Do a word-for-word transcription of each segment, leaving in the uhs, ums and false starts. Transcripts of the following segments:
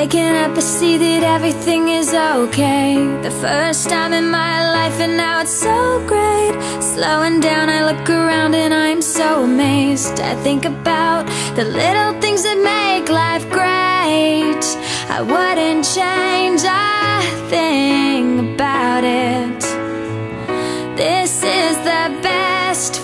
Waking up, I see that everything is okay. The first time in my life, and now it's so great. Slowing down, I look around and I'm so amazed. I think about the little things that make life great. I wouldn't change a thing about it. This is the best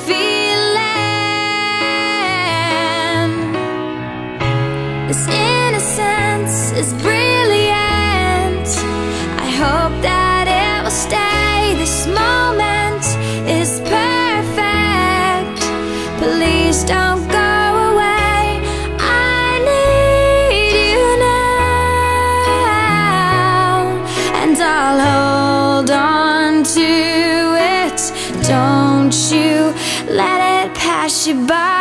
feeling. This innocence is brilliant. I hope that it will stay. This moment is perfect. Please don't go away. I need you now, and I'll hold on to it. Don't you let it pass you by.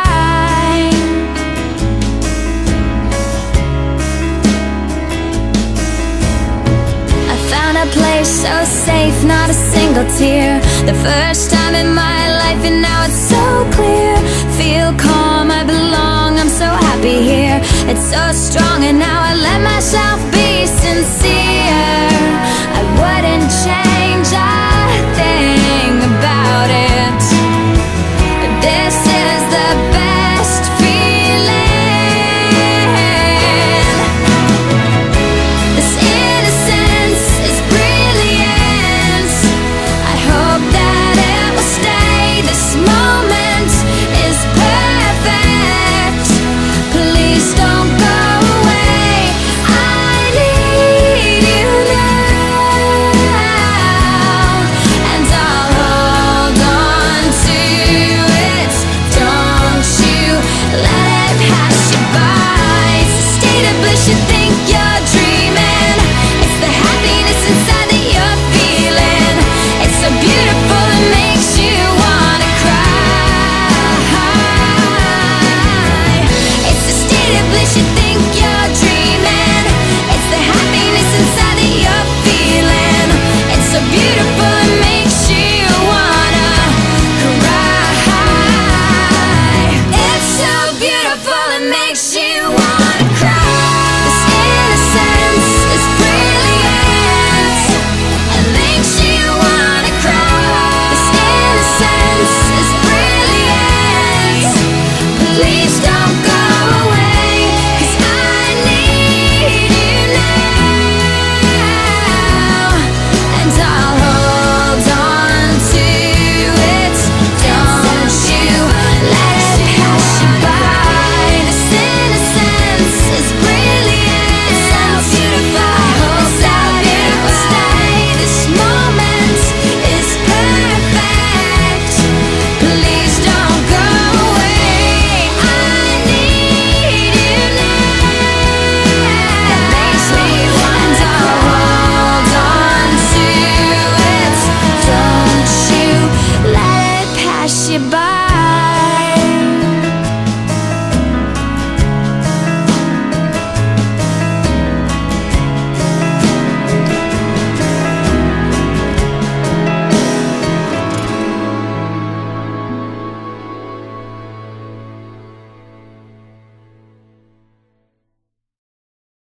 A place so safe, not a single tear. The first time in my life, and now it's so clear. Feel calm, I belong, I'm so happy here. It's so strong, and now I let myself be sincere. I wouldn't change